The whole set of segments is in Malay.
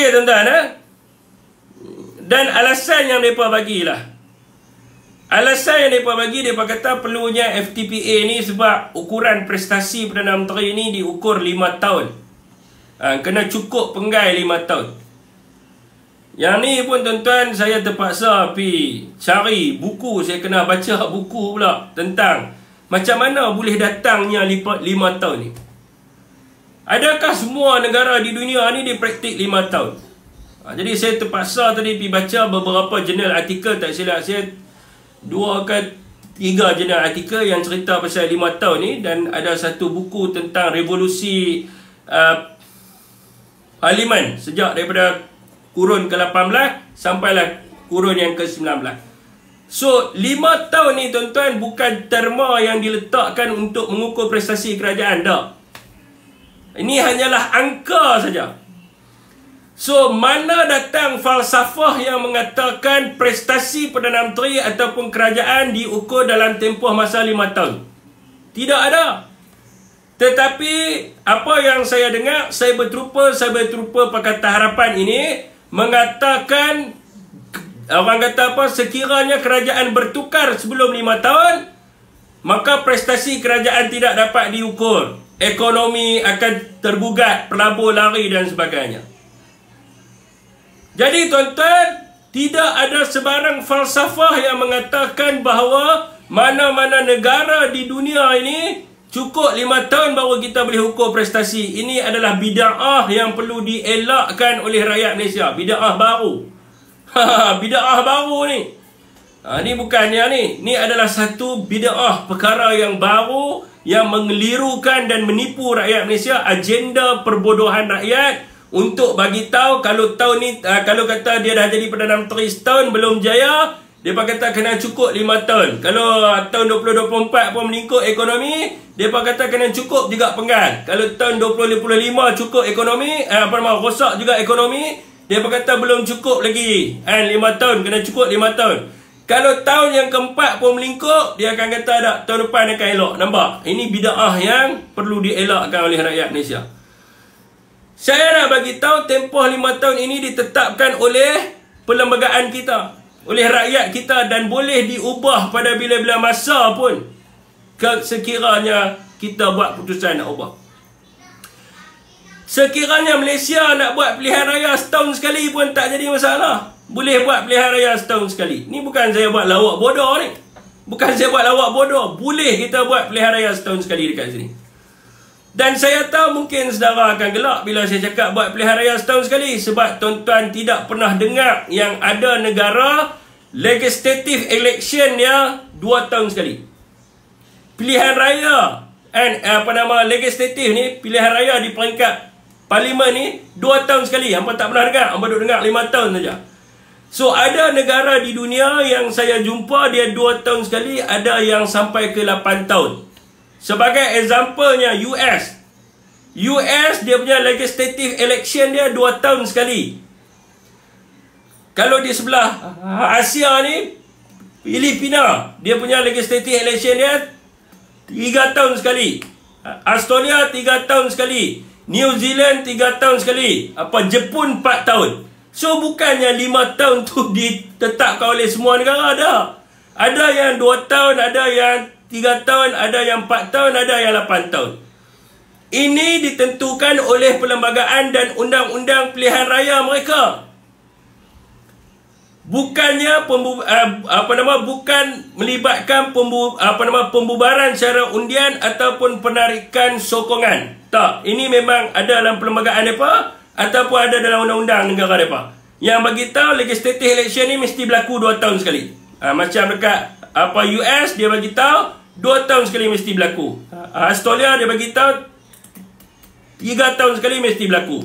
Okey tuan-tuan, dan alasan yang mereka bagilah. Alasan yang mereka bagi, mereka kata perlunya FTPA ni sebab ukuran prestasi Perdana Menteri ni diukur 5 tahun. Kena cukup penggai 5 tahun. Yang ni pun tuan-tuan, saya terpaksa pergi cari buku. Saya kena baca buku pula tentang macam mana boleh datangnya 5 tahun ni. Adakah semua negara di dunia ni dipraktik 5 tahun? Jadi saya terpaksa tadi pergi baca beberapa jurnal artikel, tak silap saya 2 ke 3 jurnal artikel yang cerita pasal 5 tahun ni, dan ada satu buku tentang revolusi Parlimen sejak daripada kurun ke-18 sampailah kurun yang ke-19. So 5 tahun ni tuan-tuan bukan terma yang diletakkan untuk mengukur prestasi kerajaan, tak. Ini hanyalah angka saja. So, mana datang falsafah yang mengatakan prestasi Perdana Menteri ataupun kerajaan diukur dalam tempoh masa 5 tahun? Tidak ada. Tetapi, apa yang saya dengar, saya berterupa Pakatan Harapan ini mengatakan, orang kata apa, sekiranya kerajaan bertukar sebelum 5 tahun, maka prestasi kerajaan tidak dapat diukur. Ekonomi akan tergugat, pelabur lari dan sebagainya. Jadi tuan-tuan, tidak ada sebarang falsafah yang mengatakan bahawa mana-mana negara di dunia ini cukup 5 tahun baru kita boleh ukur prestasi. Ini adalah bid'ah yang perlu dielakkan oleh rakyat Malaysia. Bid'ah baru. Bid'ah baru ni. Ni bukannya ni. Ni adalah satu bid'ah, perkara yang baru yang mengelirukan dan menipu rakyat Malaysia. Agenda perbodohan rakyat untuk bagi tahu kalau tahun ni, kalau kata dia dah jadi Perdana Menteri setahun belum jaya, dia kata kena cukup 5 tahun. Kalau tahun 2024 pun meningkut ekonomi, dia kata kena cukup juga penggal. Kalau tahun 2025 cukup ekonomi, rosak juga ekonomi, dia kata belum cukup lagi. 5 tahun, kena cukup 5 tahun. Kalau tahun yang keempat pun melingkup, dia akan kata tak, tahun depan akan elok. Nampak? Ini bid'ah yang perlu dielakkan oleh rakyat Malaysia. Saya nak bagi tahu tempoh 5 tahun ini ditetapkan oleh perlembagaan kita, oleh rakyat kita, dan boleh diubah pada bila-bila masa pun sekiranya kita buat putusan nak ubah. Sekiranya Malaysia nak buat pilihan raya setahun sekali pun tak jadi masalah. Boleh buat pilihan raya setahun sekali. Ni bukan saya buat lawak bodoh ni. Bukan saya buat lawak bodoh. Boleh kita buat pilihan raya setahun sekali dekat sini. Dan saya tahu mungkin saudara akan gelak bila saya cakap buat pilihan raya setahun sekali. Sebab tuan-tuan tidak pernah dengar yang ada negara legislative election dia 2 tahun sekali. Pilihan raya legislatif ni, pilihan raya di peringkat parlimen ni 2 tahun sekali. Hampa tak pernah dengar. Hampa duk dengar 5 tahun saja. So ada negara di dunia yang saya jumpa dia 2 tahun sekali, ada yang sampai ke 8 tahun. Sebagai examplenya US dia punya legislative election dia 2 tahun sekali. Kalau di sebelah Asia ni, Filipina, dia punya legislative election dia 3 tahun sekali. Australia 3 tahun sekali. New Zealand 3 tahun sekali. Jepun 4 tahun. So bukannya 5 tahun tu ditetapkan oleh semua negara, ada yang 2 tahun, ada yang 3 tahun, ada yang 4 tahun, ada yang 8 tahun. Ini ditentukan oleh perlembagaan dan undang-undang pilihan raya mereka. Bukannya bukan melibatkan pembubaran secara undian ataupun penarikan sokongan. Tak, ini memang ada dalam perlembagaan mereka ataupun ada dalam undang-undang negara mereka. Yang bagi tahu legislative election ni mesti berlaku 2 tahun sekali. Macam dekat US dia bagi tahu 2 tahun sekali mesti berlaku. Australia dia bagi tahu 3 tahun sekali mesti berlaku.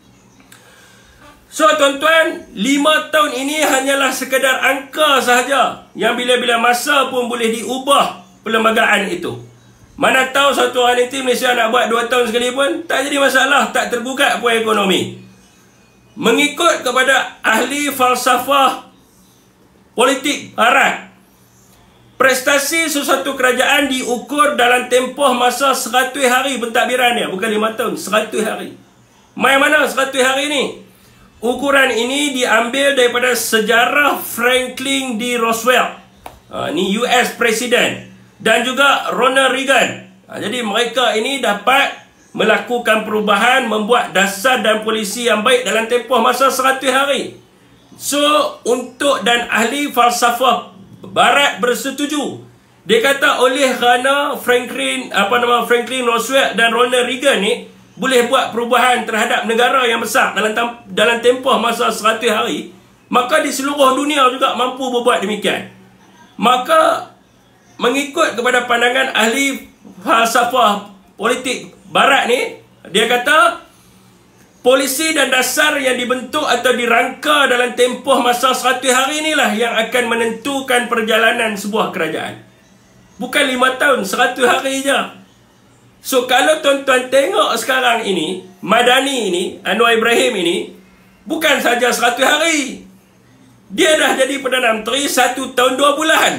So tuan-tuan, 5 tahun ini hanyalah sekadar angka sahaja yang bila-bila masa pun boleh diubah perlembagaan itu. Mana tahu satu hari nanti Malaysia nak buat 2 tahun sekali pun tak jadi masalah, tak tergugat pun ekonomi. Mengikut kepada ahli falsafah politik barat, prestasi sesuatu kerajaan diukur dalam tempoh masa 100 hari pentadbiran dia. Bukan 5 tahun, 100 hari. Main mana 100 hari ni? ukuran ini diambil daripada sejarah Franklin D. Roosevelt, ni US Presiden, dan juga Ronald Reagan. Jadi mereka ini dapat melakukan perubahan, membuat dasar dan polisi yang baik dalam tempoh masa 100 hari. So, dan ahli falsafah Barat bersetuju. Dia kata oleh kerana Franklin Roosevelt dan Ronald Reagan ni boleh buat perubahan terhadap negara yang besar dalam tempoh masa 100 hari, maka di seluruh dunia juga mampu berbuat demikian. Maka mengikut kepada pandangan ahli falsafah politik Barat ni, dia kata polisi dan dasar yang dibentuk atau dirangka dalam tempoh masa 100 hari inilah yang akan menentukan perjalanan sebuah kerajaan. Bukan 5 tahun, 100 hari je. So kalau tuan-tuan tengok sekarang ini, Madani ini, Anwar Ibrahim ini, bukan saja 100 hari. Dia dah jadi Perdana Menteri 1 tahun 2 bulan.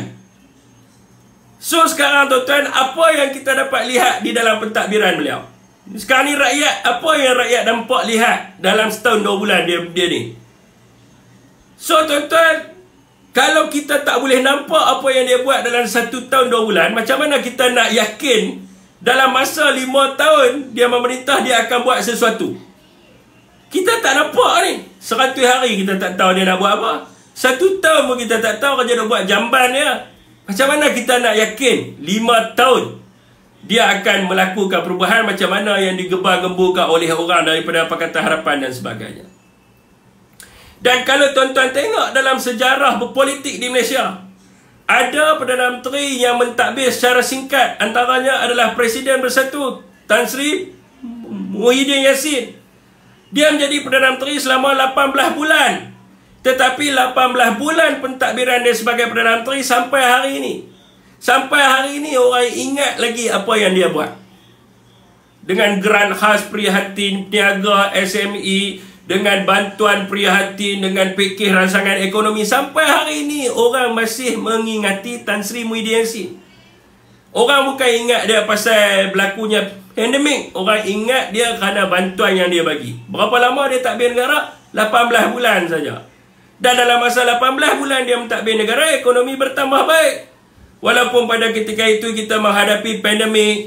So sekarang tuan-tuan, apa yang kita dapat lihat di dalam pentadbiran beliau? Sekarang ni rakyat, apa yang rakyat nampak lihat dalam setahun 2 bulan dia ni? So tuan-tuan, kalau kita tak boleh nampak apa yang dia buat dalam 1 tahun 2 bulan, macam mana kita nak yakin dalam masa 5 tahun dia memerintah dia akan buat sesuatu? Kita tak nampak ni. 100 hari kita tak tahu dia nak buat apa. 1 tahun pun kita tak tahu kerja nak buat jamban dia. Macam mana kita nak yakin 5 tahun dia akan melakukan perubahan macam mana yang digembar-gemburkan oleh orang daripada Pakatan Harapan dan sebagainya. Dan kalau tuan-tuan tengok dalam sejarah berpolitik di Malaysia, ada Perdana Menteri yang mentadbir secara singkat. Antaranya adalah Presiden Bersatu Tan Sri Muhyiddin Yassin. Dia menjadi Perdana Menteri selama 18 bulan. Tetapi 18 bulan pentadbiran dia sebagai Perdana Menteri sampai hari ini. Sampai hari ini orang ingat lagi apa yang dia buat. Dengan geran khas prihatin niaga SME, dengan bantuan prihatin, dengan fikir rancangan ekonomi, sampai hari ini orang masih mengingati Tan Sri Muhyiddin Yassin. Orang bukan ingat dia pasal berlakunya pandemik, orang ingat dia kerana bantuan yang dia bagi. Berapa lama dia tadbir negara? 18 bulan saja. Dan dalam masa 18 bulan dia mentadbir negara, ekonomi bertambah baik. Walaupun pada ketika itu kita menghadapi pandemik,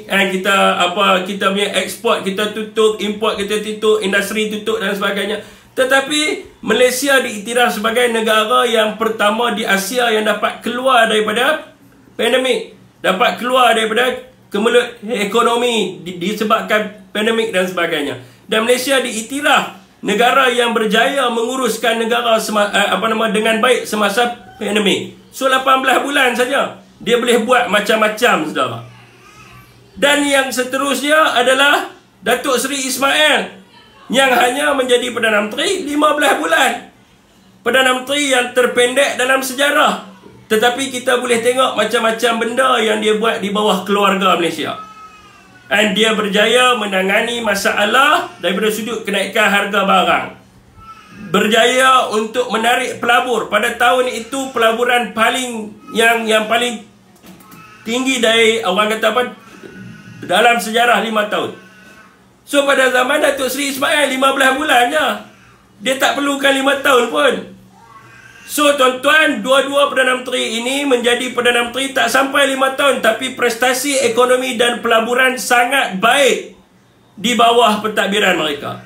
kita punya ekspor kita tutup, import kita tutup, industri tutup dan sebagainya. Tetapi Malaysia diiktiraf sebagai negara yang pertama di Asia yang dapat keluar daripada pandemik, dapat keluar daripada kemelut ekonomi disebabkan pandemik dan sebagainya. Dan Malaysia diiktiraf negara yang berjaya menguruskan negara dengan baik semasa pandemik. So 18 bulan saja dia boleh buat macam-macam, saudara. Dan yang seterusnya adalah Datuk Seri Ismail yang hanya menjadi Perdana Menteri 15 bulan. Perdana Menteri yang terpendek dalam sejarah. Tetapi kita boleh tengok macam-macam benda yang dia buat di bawah keluarga Malaysia. Dan dia berjaya menangani masalah daripada sudut kenaikan harga barang. Berjaya untuk menarik pelabur. Pada tahun itu pelaburan yang paling tinggi dari orang kata apa dalam sejarah 5 tahun. So pada zaman Datuk Seri Ismail 15 bulan je. Dia tak perlukan 5 tahun pun. So tuan-tuan, dua-dua Perdana Menteri ini menjadi Perdana Menteri tak sampai 5 tahun, tapi prestasi ekonomi dan pelaburan sangat baik di bawah pentadbiran mereka.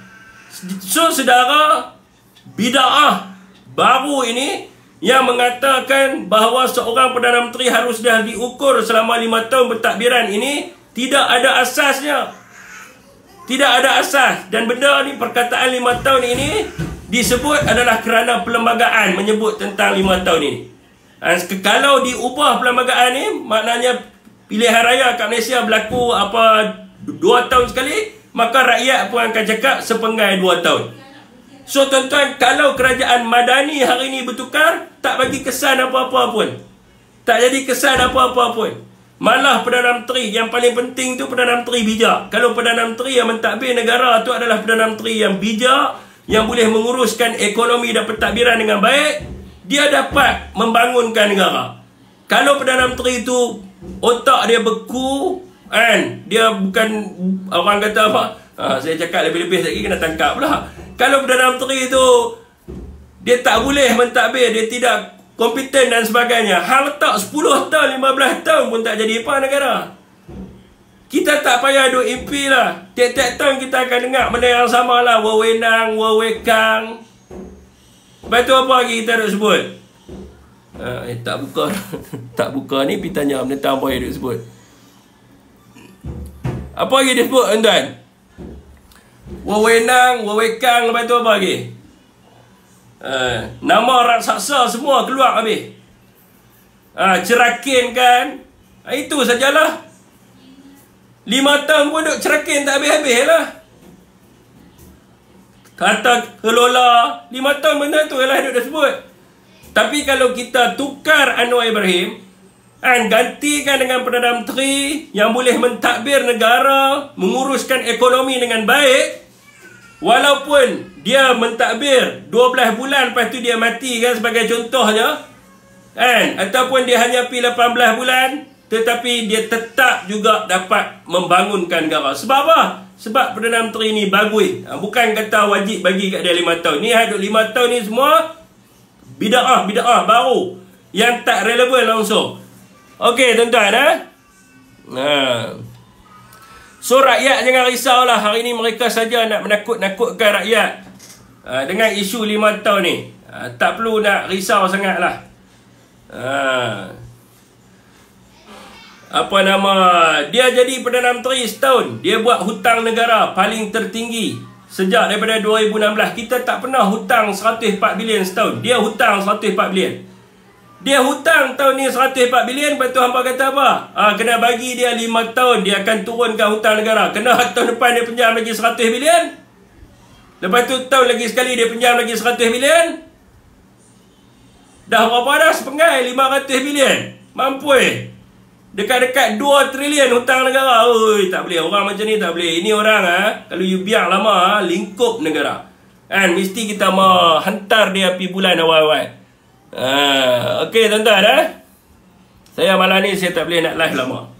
So saudara, bid'ah baru ini yang mengatakan bahawa seorang Perdana Menteri harus dah diukur selama 5 tahun pentadbiran ini tidak ada asasnya. Tidak ada asas. Dan benda ni, perkataan 5 tahun ini disebut adalah kerana perlembagaan menyebut tentang 5 tahun ini. Kalau diubah perlembagaan ni, maknanya pilihan raya kat Malaysia berlaku 2 tahun sekali, maka rakyat pun akan cakap sepenggai 2 tahun. So tuan-tuan, kalau kerajaan Madani hari ini bertukar, tak bagi kesan apa-apa pun. Tak jadi kesan apa-apa pun. Malah Perdana Menteri yang paling penting tu Perdana Menteri bijak. Kalau Perdana Menteri yang mentadbir negara tu adalah Perdana Menteri yang bijak, yang boleh menguruskan ekonomi dan pentadbiran dengan baik, dia dapat membangunkan negara. Kalau Perdana Menteri itu otak dia beku, dia bukan orang kata apa, saya cakap lebih-lebih lagi kena tangkap pula. Kalau Perdana Menteri tu dia tak boleh mentadbir, dia tidak kompeten dan sebagainya, hang letak 10 tahun, 15 tahun pun tak jadi apa negara. Kita tak payah duk impi lah. Tiap-tiap tahun kita akan dengar benda yang sama lah. Wewenang, wewekang. Lepas tu apa lagi kita duk sebut? Tak buka. Tak buka ni, pergi tanya menentang apa yang duk sebut. Apa lagi dia sebut, tuan-tuan? Wewenang, wewekang, lepas tu apa lagi? Nama raksasa semua keluar habis. Cerakin kan? Itu sajalah. 5 tahun pun duk cerakin tak habis-habis lah. Kata kelola 5 tahun benda tu lah duk dah sebut. Tapi kalau kita tukar Anwar Ibrahim, gantikan dengan Perdana Menteri yang boleh mentadbir negara, menguruskan ekonomi dengan baik, walaupun dia mentadbir 12 bulan lepas tu dia mati kan, sebagai contohnya, ataupun dia hanya pergi 18 bulan tetapi dia tetap juga dapat membangunkan negara. Sebab apa? Sebab Perdana Menteri ni bagus. Bukan kata wajib bagi kat dia 5 tahun. Ni ada 5 tahun ni semua bid'ah baru yang tak relevan langsung. Okey tuan-tuan, So rakyat jangan risaulah. Hari ni mereka saja nak menakut-nakutkan rakyat dengan isu 5 tahun ni. Tak perlu nak risau sangatlah. Apa nama, dia jadi Perdana Menteri setahun, dia buat hutang negara paling tertinggi sejak daripada 2016. Kita tak pernah hutang 104 bilion setahun. Dia hutang 104 bilion. Dia hutang tahun ni 104 bilion. Lepas tu hampa kata apa? Kena bagi dia 5 tahun, dia akan turunkan hutang negara. Kena tahun depan dia pinjam lagi 100 bilion. Lepas tu tahun lagi sekali dia pinjam lagi 100 bilion. Dah berapa dah? Sepenggai 500 bilion. Mampu dekat-dekat 2 trilion hutang negara. Oi, tak boleh. Orang macam ni tak boleh. Ini orang kalau you biar lama lingkup negara. Mesti kita mau hantar dia pergi bulan awal-awal. Okey tuan-tuan Saya malam ni saya tak boleh nak live lama.